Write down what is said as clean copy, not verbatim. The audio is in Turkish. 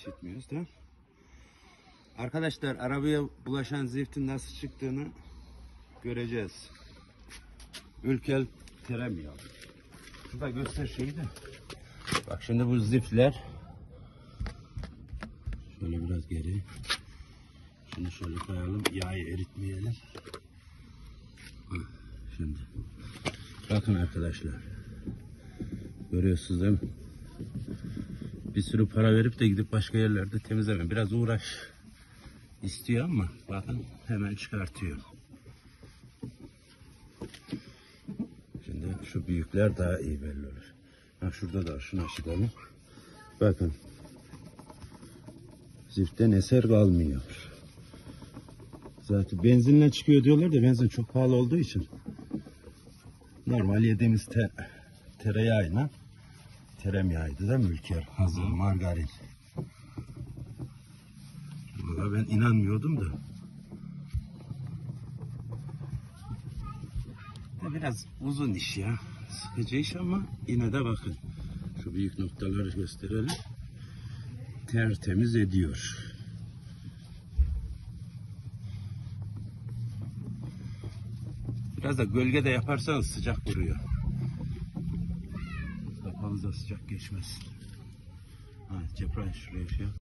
etmiyoruz da. Arkadaşlar arabaya bulaşan ziftin nasıl çıktığını göreceğiz. Ülkel teremiyor. Şurada göster şeyi de. Bak şimdi bu ziftler. Şöyle biraz geri. Şunu şöyle koyalım. Yağı eritmeyelim. Şimdi. Bakın arkadaşlar. Görüyorsunuz değil mi? Bir sürü para verip de gidip başka yerlerde temizlemem. Biraz uğraş istiyor ama bakın hemen çıkartıyor. Şimdi şu büyükler daha iyi belli olur. Ha şurada da şunu açalım. Bakın. Ziftten eser kalmıyor. Zaten benzinle çıkıyor diyorlar da benzin çok pahalı olduğu için normal yediğimiz tereyağıyla terem yağıydı da Ülker hazır margarin. Valla ben inanmıyordum da. Biraz uzun iş ya. Sıkıcı iş ama yine de bakın. Şu büyük noktaları gösterelim. Tertemiz ediyor. Biraz da gölgede yaparsanız sıcak vuruyor. Kafanıza sıcak geçmesin. Ha, Cebrail şuraya şey yap.